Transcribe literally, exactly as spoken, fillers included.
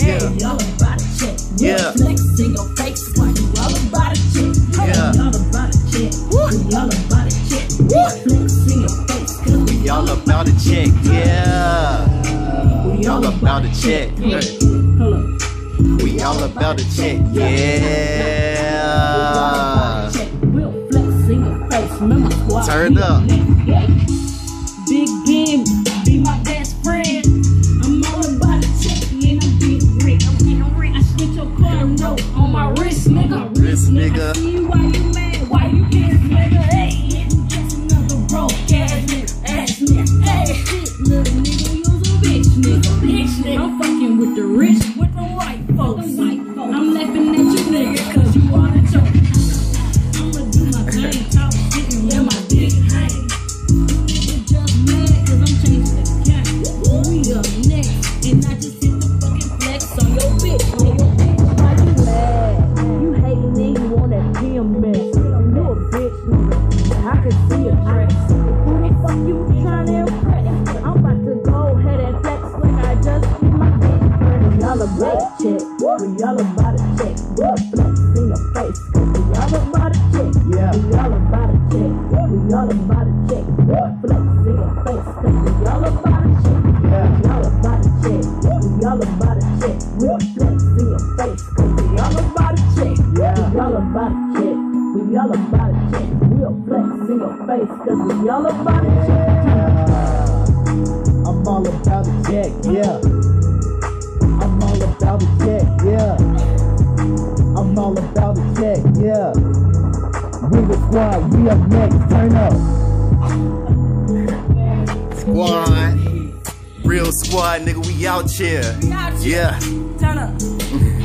Yeah. We all about a check. Yeah. Flex in your face. We all about a check. Yeah. We all about a check. We all about a check. Flex in your face. We all about a check. Yeah. We all about a check. Hey. We all about a check. Yeah. We'll flex in your face. Remember squad. Turn up. Big game, be my best friend. I'm all about a check, and I'm getting rich. I'm getting rich. I switch your car note on my wrist, nigga. Wrist, nigga. I see you, why you mad? Why you can't, nigga? Hey, you just another broke ass nigga, ass nigga. Hey, shit, little nigga, you's a bitch, nigga, bitch, nigga. I'm fucking with the rich, with the white folks. The white folks. I'm laughing at you, nigga, cause you are the joke. I'ma do my thing, talk shit, and let my dick hang. And I just hit the fucking flex on your bitch, nigga. Why you mad? You hating and you want that P M S. You a bitch, nigga. I can see your dress. Who the fuck you trying to impress? I'm about to go ahead and flex like I just hit my dick. We all about a check. We all about a check. We'll flex in your face. Cause we all about a check. Yeah. We all about a check. We all about a check. We'll flex in your face. Cause we all about a check. Yeah. We all about a check. We all about a check. We'll flex in your face. Cause we all about a check. Yeah. We all about a check. We all about a check. We'll flex in your face. Cause we all about a check. I'm all about a check, yeah. I'm all about a check, yeah. I'm all about a check, yeah. We the squad, we up next, turn up. Squad, real squad, nigga, we out here. Yeah. Turn up.